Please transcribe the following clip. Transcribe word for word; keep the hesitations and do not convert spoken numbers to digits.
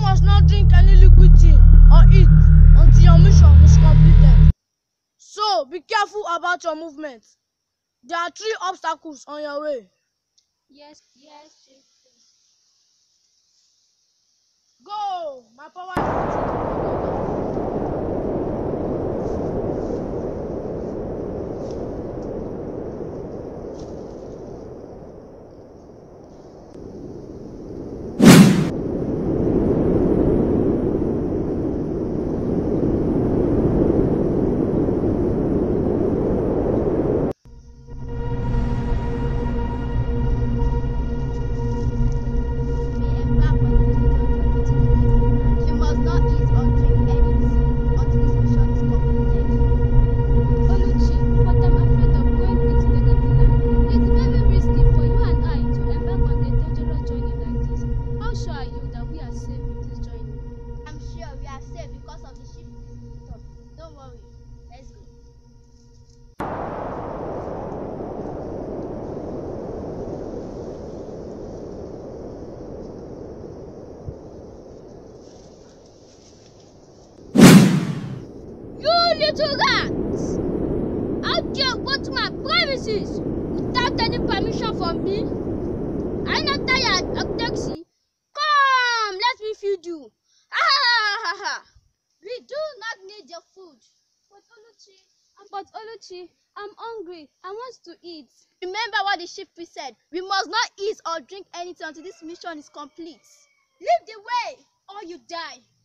must not drink any liquid tea or eat until your mission is completed. So be careful about your movement. There are three obstacles on your way. Yes, yes, Chief. Go! My power is with you. Because of the ship stop. Don't worry. Let's go. You little rats! How dare you go to my premises without any permission from me? Are you not tired of taxi? Come, let me feed you. Ah, ha, ha. We do not need your food. But Oluchi, But Oluchi, I'm hungry. I want to eat. remember what the chief priest said. We must not eat or drink anything until this mission is complete. Lead the way, or you die.